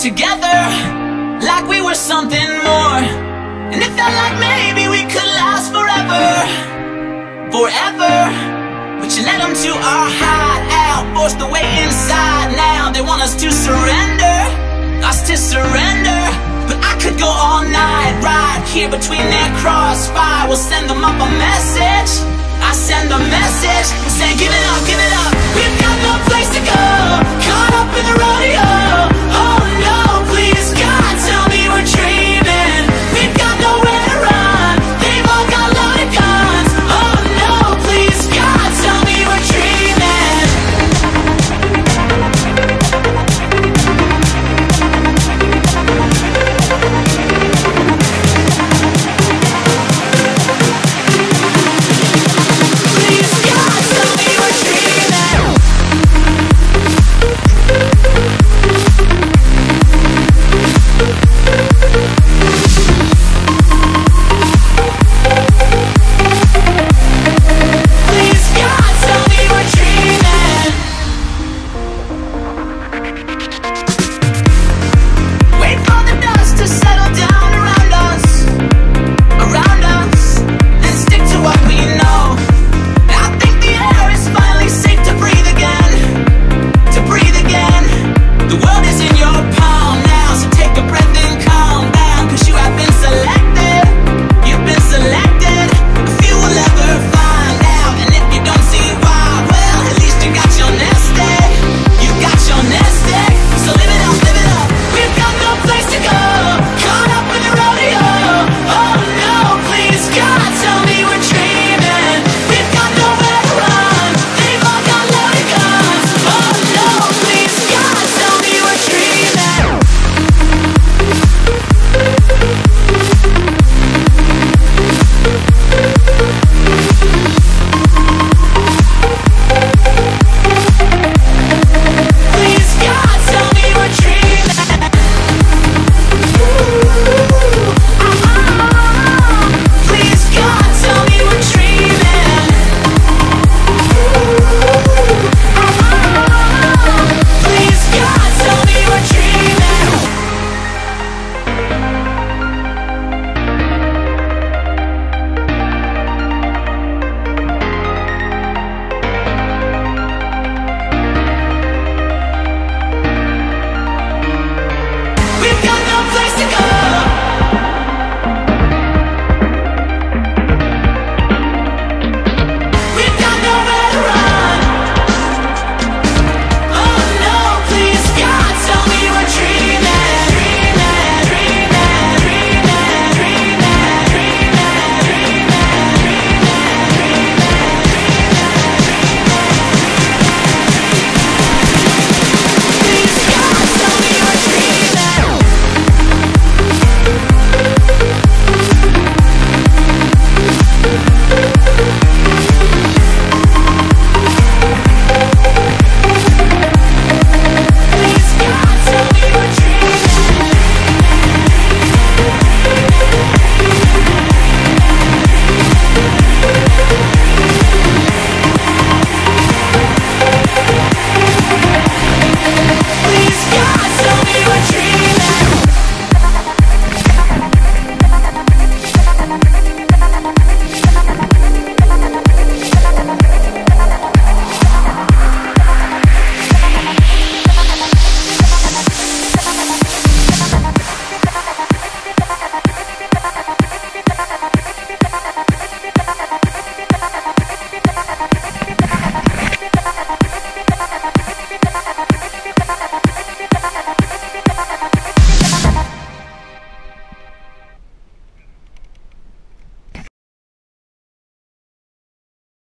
together like we were something more. And it felt like maybe we could last forever, forever. But you led them to our hideout, forced the way inside. Now they want us to surrender, us to surrender. But I could go all night, right here between their crossfire. We'll send them up a message, I send a message, say give it